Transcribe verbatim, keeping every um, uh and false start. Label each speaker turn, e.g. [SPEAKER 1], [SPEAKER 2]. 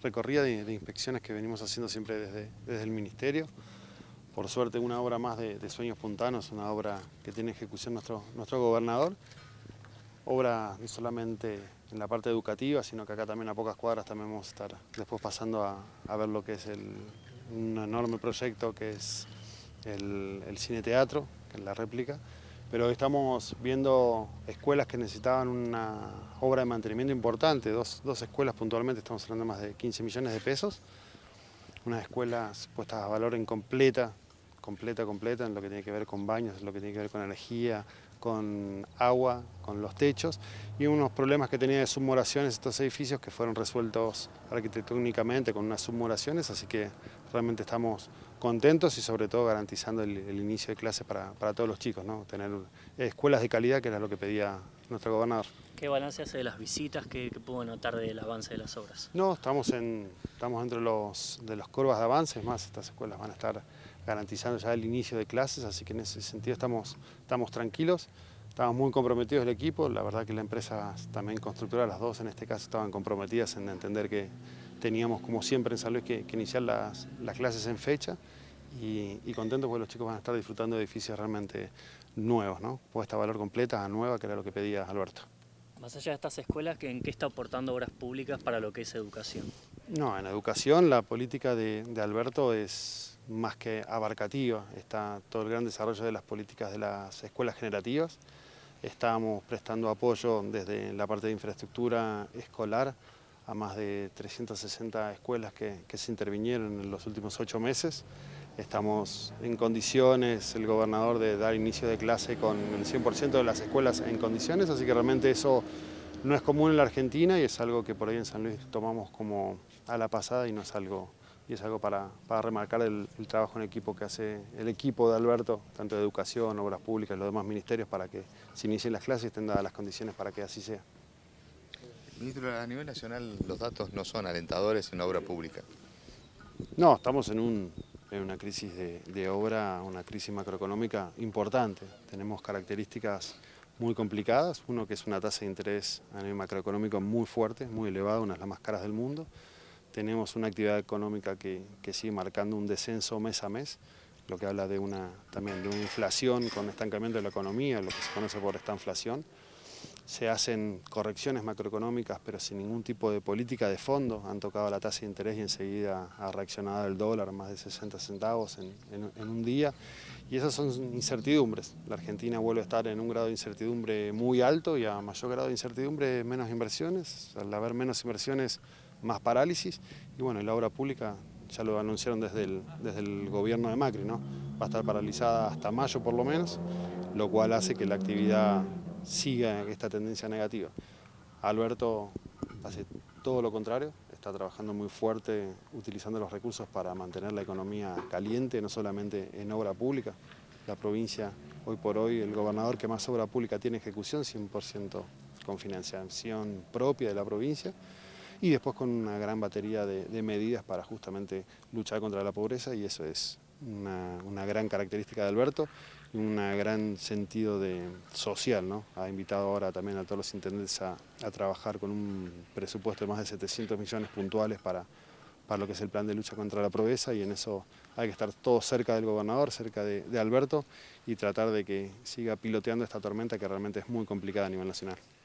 [SPEAKER 1] recorrida de, de inspecciones que venimos haciendo siempre desde, desde el Ministerio. Por suerte, una obra más de, de Sueños Puntanos, una obra que tiene ejecución nuestro, nuestro gobernador. Obra no solamente en la parte educativa, sino que acá también a pocas cuadras también vamos a estar después pasando a, a ver lo que es el, un enorme proyecto que es el, el cine-teatro, que es la réplica. Pero estamos viendo escuelas que necesitaban una obra de mantenimiento importante, dos, dos escuelas puntualmente, estamos hablando de más de quince millones de pesos. Unas escuelas puestas a valor en completa, completa, completa, en lo que tiene que ver con baños, en lo que tiene que ver con energía, con agua, con los techos, y unos problemas que tenía de submuraciones estos edificios que fueron resueltos arquitectónicamente con unas submuraciones, así que realmente estamos contentos y sobre todo garantizando el, el inicio de clases para, para todos los chicos, ¿no? Tener escuelas de calidad, que era lo que pedía nuestro gobernador.
[SPEAKER 2] ¿Qué balance hace de las visitas? ¿Qué, qué pudo notar del avance de las obras?
[SPEAKER 1] No, estamos, en, estamos dentro de los, de las curvas de avance, es más, estas escuelas van a estar garantizando ya el inicio de clases, así que en ese sentido estamos, estamos tranquilos, estamos muy comprometidos el equipo, la verdad que la empresa también constructora, las dos en este caso estaban comprometidas en entender que teníamos como siempre en San Luis que, que iniciar las, las clases en fecha y, y contentos porque los chicos van a estar disfrutando de edificios realmente nuevos, ¿no? Puesta a valor completa, a nueva, que era lo que pedía Alberto.
[SPEAKER 2] Más allá de estas escuelas, ¿en qué está aportando obras públicas para lo que es educación?
[SPEAKER 1] No, en educación la política de, de Alberto es más que abarcativa, está todo el gran desarrollo de las políticas de las escuelas generativas. Estamos prestando apoyo desde la parte de infraestructura escolar a más de trescientas sesenta escuelas que, que se intervinieron en los últimos ocho meses. Estamos en condiciones, el gobernador, de dar inicio de clase con el cien por ciento de las escuelas en condiciones, así que realmente eso no es común en la Argentina y es algo que por ahí en San Luis tomamos como a la pasada y no es algo, y es algo para, para remarcar el, el trabajo en equipo que hace el equipo de Alberto, tanto de educación, obras públicas y los demás ministerios, para que se inicien las clases y estén dadas las condiciones para que así sea.
[SPEAKER 3] Ministro, a nivel nacional los datos no son alentadores en la obra pública.
[SPEAKER 1] No, estamos en, un, en una crisis de, de obra, una crisis macroeconómica importante. Tenemos características muy complicadas, uno que es una tasa de interés a nivel macroeconómico muy fuerte, muy elevada, una de las más caras del mundo. Tenemos una actividad económica que, que sigue marcando un descenso mes a mes, lo que habla de una, también de una inflación con estancamiento de la economía, lo que se conoce por estanflación. Se hacen correcciones macroeconómicas, pero sin ningún tipo de política de fondo. Han tocado la tasa de interés y enseguida ha reaccionado el dólar más de sesenta centavos en, en, en un día. Y esas son incertidumbres. La Argentina vuelve a estar en un grado de incertidumbre muy alto y a mayor grado de incertidumbre menos inversiones. Al haber menos inversiones, más parálisis. Y bueno, la obra pública ya lo anunciaron desde el, desde el gobierno de Macri, ¿no? Va a estar paralizada hasta mayo por lo menos, lo cual hace que la actividad siga esta tendencia negativa. Alberto hace todo lo contrario, está trabajando muy fuerte utilizando los recursos para mantener la economía caliente, no solamente en obra pública. La provincia, hoy por hoy, el gobernador que más obra pública tiene ejecución, cien por ciento con financiación propia de la provincia, y después con una gran batería de, de medidas para justamente luchar contra la pobreza, y eso es una, una gran característica de Alberto y un gran sentido de, social, ¿no? Ha invitado ahora también a todos los intendentes a, a trabajar con un presupuesto de más de setecientos millones puntuales para, para lo que es el plan de lucha contra la pobreza, y en eso hay que estar todos cerca del gobernador, cerca de, de Alberto, y tratar de que siga piloteando esta tormenta que realmente es muy complicada a nivel nacional.